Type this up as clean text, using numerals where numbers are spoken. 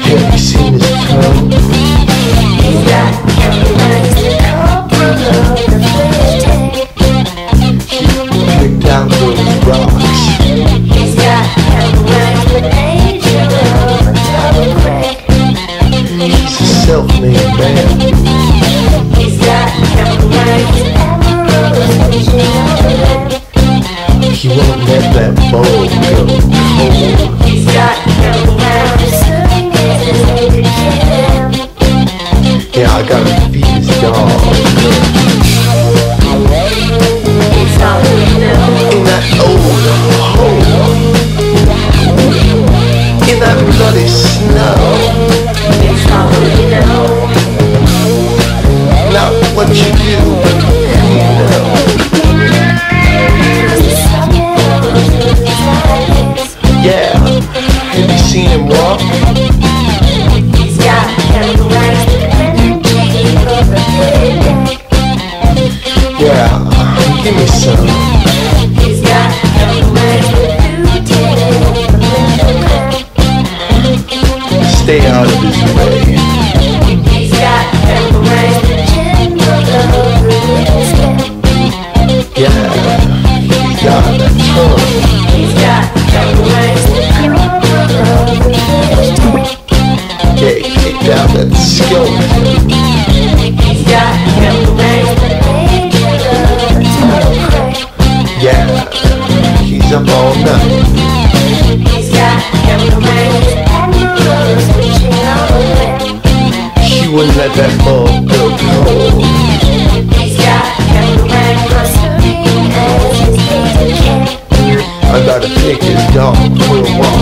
Have you seen his tongue? He's got everyone's the corporal of the flesh. Picked out those rocks. He's got everyone's the angel of a double crack. He's a self-made man. He's got everyone's emeralds reaching over them. He won't let that bowl go cold. He's got everyone's serving his way to kill him. Yeah, I gotta feed his dog. It's all we know. In that old hole, in that bloody snow. It's all we know. Now what you do, you know. Yeah, have you seen him walk? He's got everyone's energy of a big deck. Yeah, give me some. He's got everyone's lieutenant of a mental crack. Stay out of his way. He's got everyone's general of religious debt. Yeah, he's got that tongue. He's got everyone's corporal of religious debt. Yeah, he kicked out that skeleton. He's got everyone's angel of a double crack. Yeah, he's up all night. He's got everyone's emeralds reaching over them. She wouldn't let that bulb go cold. He's got everyone's clustering as his days of care. I gotta take his dog for a walk.